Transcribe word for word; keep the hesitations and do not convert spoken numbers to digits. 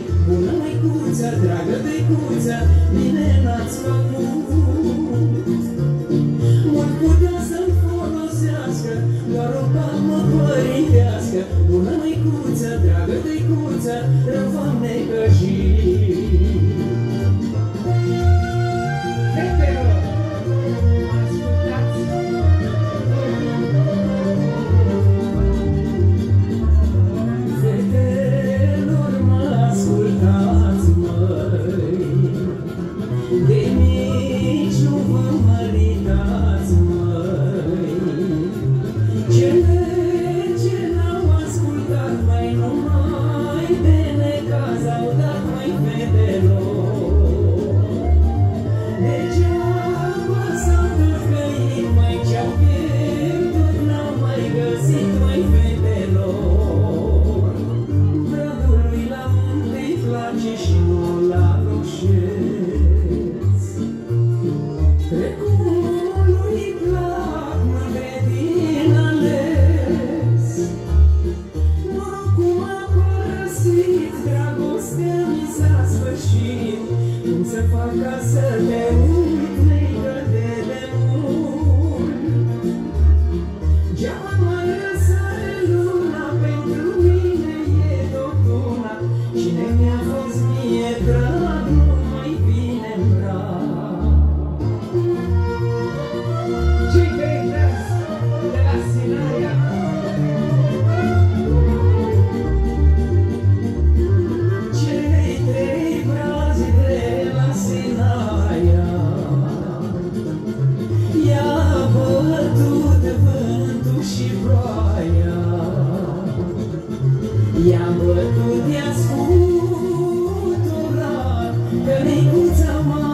bună măicuță, dragă tăicuță, bine n-ați făcut. Mult putea să-mi folosească, doar o palmă părintească. Bună măicuță, dragă tăicuță, rău v-am necăjit. Să fac ca să te uit, neică de demult. Geaba mai răsare luna, pentru mine e tot una. Cine mi-a fost mie drag, nu mai vine-n brag. Cei trei brazi de la Sinaia. Cei trei brazi de la Sinaia. I-a bătut vântul și ploaia, i-a bătut, i-a scuturat, că micuța